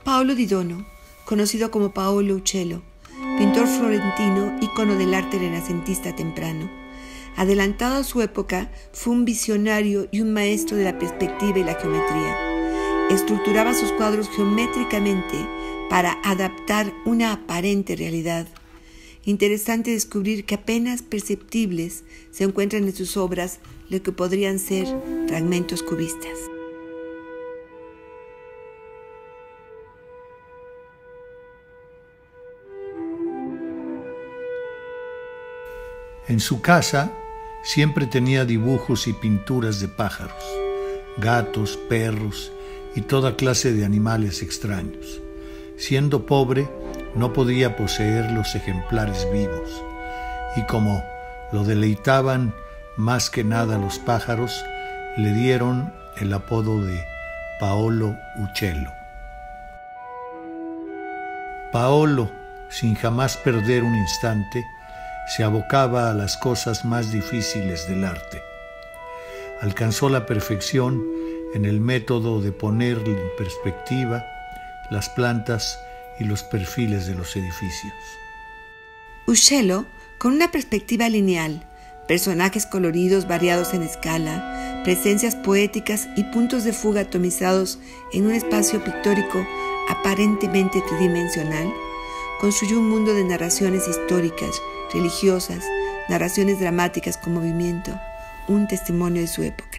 Paolo di Dono, conocido como Paolo Uccello, pintor florentino, ícono del arte renacentista temprano. Adelantado a su época, fue un visionario y un maestro de la perspectiva y la geometría. Estructuraba sus cuadros geométricamente para adaptar una aparente realidad. Interesante descubrir que apenas perceptibles se encuentran en sus obras lo que podrían ser fragmentos cubistas. En su casa siempre tenía dibujos y pinturas de pájaros, gatos, perros y toda clase de animales extraños. Siendo pobre, no podía poseer los ejemplares vivos, y como lo deleitaban más que nada los pájaros, le dieron el apodo de Paolo Uccello. Paolo, sin jamás perder un instante, se abocaba a las cosas más difíciles del arte. Alcanzó la perfección en el método de poner en perspectiva las plantas y los perfiles de los edificios. Uccello, con una perspectiva lineal, personajes coloridos variados en escala, presencias poéticas y puntos de fuga atomizados en un espacio pictórico aparentemente tridimensional, construyó un mundo de narraciones históricas, religiosas, narraciones dramáticas con movimiento, un testimonio de su época.